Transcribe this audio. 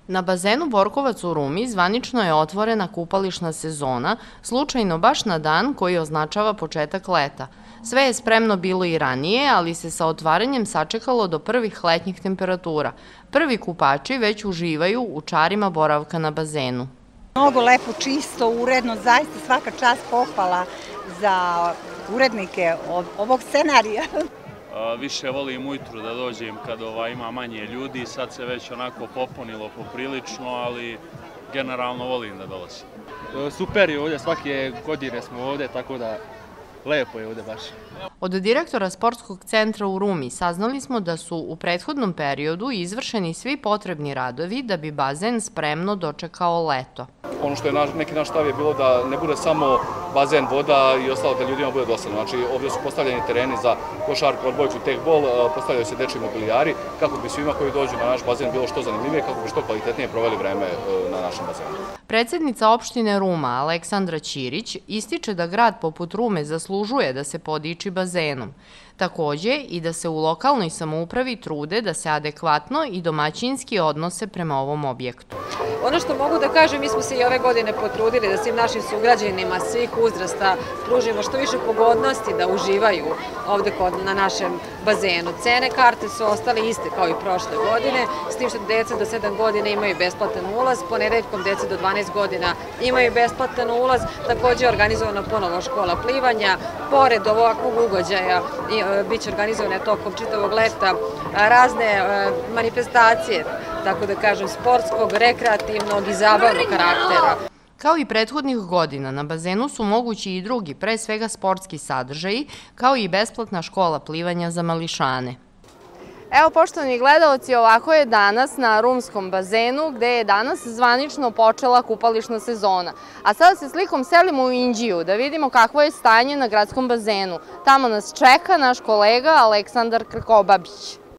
Na bazenu Borkovac u Rumi zvanično je otvorena kupališna sezona, slučajno baš na dan koji označava početak leta. Sve je spremno bilo i ranije, ali se sa otvaranjem sačekalo do prvih letnjih temperatura. Prvi kupači već uživaju u čarima boravka na bazenu. Mnogo lepo, čisto, uredno, zaista svaka čast, pohvala za urednike ovog scenarija. Više volim ujutru da dođem kad ima manje ljudi, sad se već onako popunilo poprilično, ali generalno volim da dolazim. Super je ovdje, svake godine smo ovdje, tako da lepo je ovdje baš. Od direktora sportskog centra u Rumi saznali smo da su u prethodnom periodu izvršeni svi potrebni radovi da bi bazen spremno dočekao leto. Ono što je neki naš stav je bilo da ne bude samo bazen, voda i ostalo, da ljudima bude dosadno. Znači, ovdje su postavljeni tereni za košarku, odbojku, tekbol, postavljaju se dečji mobilijari kako bi svima koji dođu na naš bazen bilo što zanimljivije, kako bi što kvalitetnije proveli vreme na našem bazenu. Predsjednica opštine Ruma, Aleksandra Ćirić, ističe da grad poput Rume zaslužuje da se podiči bazenom. Takođe i da se u lokalnoj samoupravi trude da se adekvatno i domaćinski odnose prema ovom objektu. Ono što mogu da kažem, mi smo se i ove godine potrudili da svim našim sugrađanima svih uzrasta pružimo što više pogodnosti da uživaju ovde na našem bazenu. Cene karte su ostale iste kao i prošle godine, s tim što deca do 7 godina imaju besplatan ulaz, ponedeljkom deca do 12 godina imaju besplatan ulaz, takođe je organizovana ponovo škola plivanja, pored ovakvog ugođaja biće organizovane tokom čitavog leta razne manifestacije, tako da kažem, sportskog, rekreativnog i zabavnog karaktera. Kao i prethodnih godina, na bazenu su mogući i drugi, pre svega sportski sadržaji, kao i besplatna škola plivanja za mališane. Evo, poštovani gledaoci, ovako je danas na rumskom bazenu, gde je danas zvanično počela kupališna sezona. A sada se slikom selimo u Inđiju, da vidimo kakvo je stanje na gradskom bazenu. Tamo nas čeka naš kolega Aleksandar Krkobabić.